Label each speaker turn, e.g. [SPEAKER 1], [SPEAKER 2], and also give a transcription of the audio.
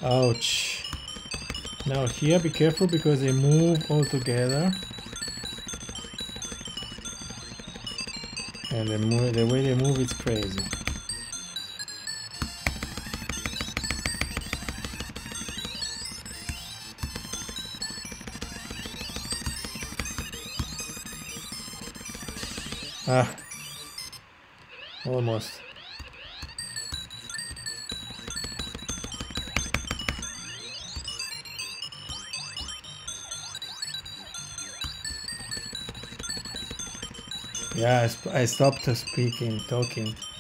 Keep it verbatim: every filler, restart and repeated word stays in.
[SPEAKER 1] Ouch. Now here, be careful because they move all together. And they move, the way they move, it's crazy. Ah, almost. Yeah, I, sp I stopped speaking, talking.